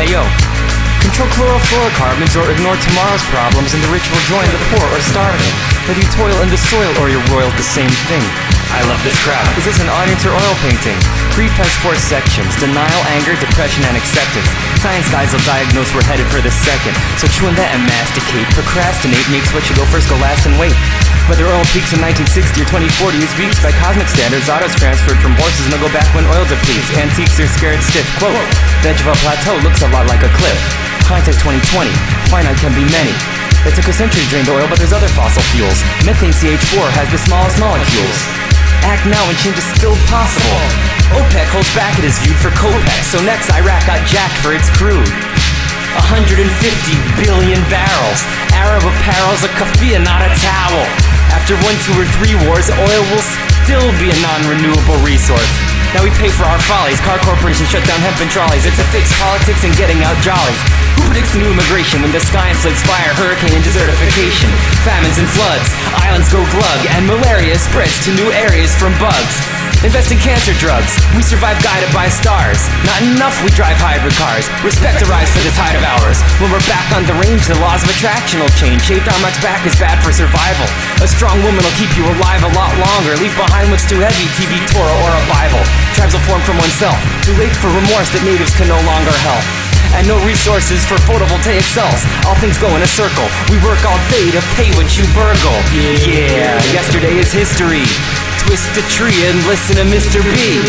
Hey yo, control chlorofluorocarbons or ignore tomorrow's problems, and the rich will join the poor or starving. Whether you toil in the soil or you're roiled, the same thing. I love this crowd. Is this an audience or oil painting? Grief has 4 sections: denial, anger, depression, and acceptance. Science guys will diagnose we're headed for the second. So chew on that and masticate. Procrastinate makes what should go first go last and wait. Whether oil peaks in 1960 or 2040 is reached by cosmic standards. Autos transferred from horses and they'll go back when oil depletes. Antiques are scared stiff. Quote, the edge of a plateau looks a lot like a cliff. Hindsight's 2020. Finite can be many. It took a century to drain the oil, but there's other fossil fuels. Methane CH4 has the smallest molecules. Act now and change is still possible. OPEC holds back, it is viewed for COPEC. So next Iraq got jacked for its crude. 150 billion barrels. Arab apparel's a kafia, not a towel. After 1, 2, or 3 wars, oil will still be a non-renewable resource. Now we pay for our follies. Car corporations shut down hemp and trolleys. It's a fixed politics and getting out jollies. Who predicts new immigration when the sky inflicts fire, hurricane, and desertification? Famines and floods, islands go glug, and malaria spreads to new areas from bugs. Invest in cancer drugs. We survive guided by stars. Not enough we drive hybrid cars. Respect arrives for this height of ours. When we're back on the range, the laws of attraction will change. Shaved on much back is bad for survival. A strong woman will keep you alive a lot longer. Leave behind what's too heavy, TV, Torah, or a Bible. Tribes will form from oneself. Too late for remorse that natives can no longer help. And no resources for photovoltaic cells. All things go in a circle. We work all day to pay what you burgle. Yeah, yesterday is history. Twist a tree and listen to Mr. B.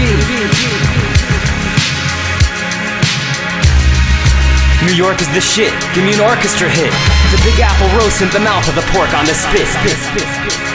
New York is the shit. Give me an orchestra hit. The Big Apple roast in the mouth of the pork on the spit.